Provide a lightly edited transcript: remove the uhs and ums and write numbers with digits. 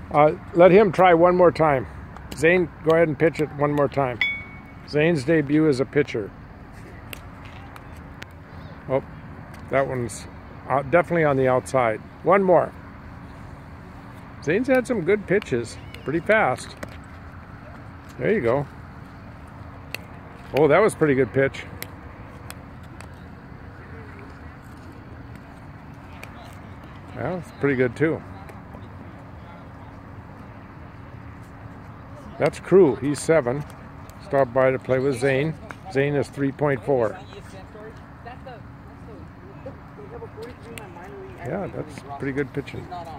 Let him try one more time. Zane, go ahead and pitch it one more time. Zane's debut as a pitcher. Oh, that one's definitely on the outside. One more. Zane's had some good pitches, pretty fast. There you go. Oh, that was a pretty good pitch. Yeah, it's pretty good too. That's Crew. He's 7. Stopped by to play with Zane. Zane is 3.4. Yeah, that's pretty good pitching.